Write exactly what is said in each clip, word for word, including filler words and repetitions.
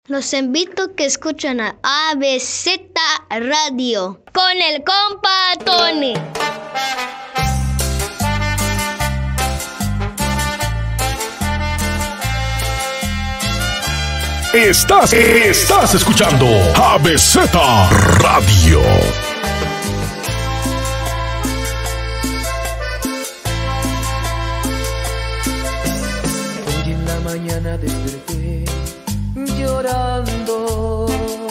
Los invito a que escuchen a A B Z Radio con el compa Tony. Estás, estás escuchando A B Z Radio. Hoy en la mañana desperté llorando.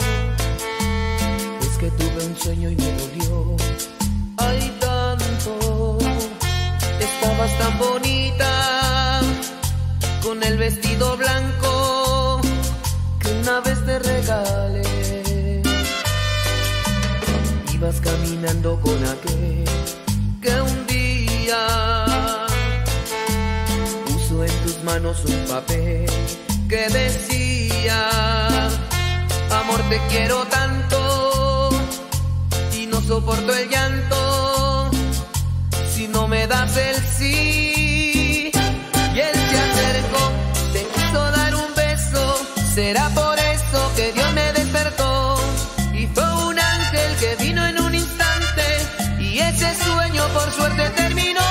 Es que tuve un sueño y me dolió. Ay, tanto. Estabas tan bonita con el vestido blanco que una vez te regalé. Ibas caminando con aquel que un día puso en tus manos un papel que decía: amor, te quiero tanto y no soporto el llanto si no me das el sí. Y él se acercó, te quiso dar un beso. Será por eso que Dios me despertó y fue un ángel que vino en un instante y ese sueño por suerte terminó.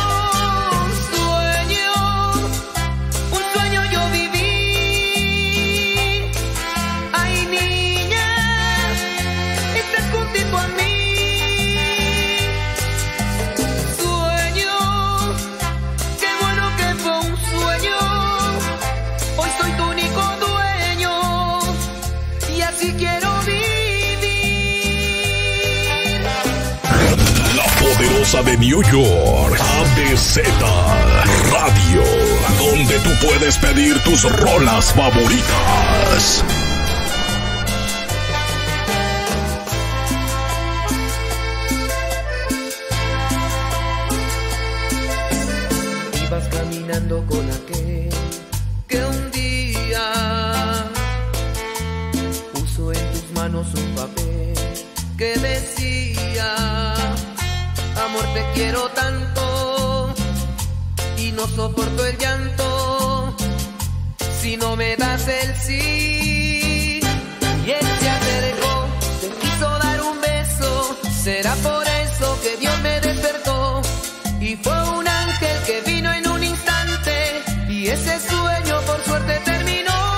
De New York, A B Z Radio, donde tú puedes pedir tus rolas favoritas. Ibas caminando con aquel que un día puso en tus manos un papel que decía: amor, te quiero tanto y no soporto el llanto si no me das el sí. Y él se acercó, te quiso dar un beso. Será por eso que Dios me despertó y fue un ángel que vino en un instante y ese sueño por suerte terminó.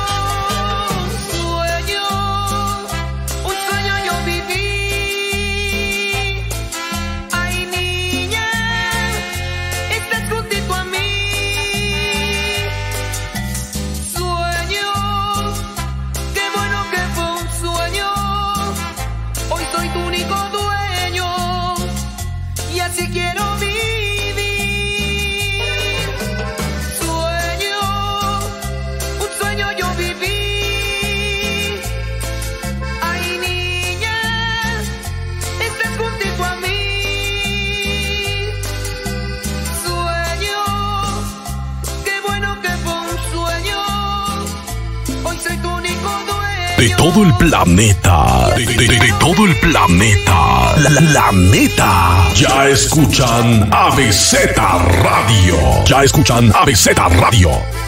Así quiero vivir. Sueño, un sueño yo viví. Ay, niña, estás juntito a mí. Sueño, qué bueno que fue un sueño. Hoy soy tu único dueño. De todo el planeta, de, de, de, de todo el planeta, la, la, la neta. Ya escuchan A B Z Radio. Ya escuchan A B Z Radio.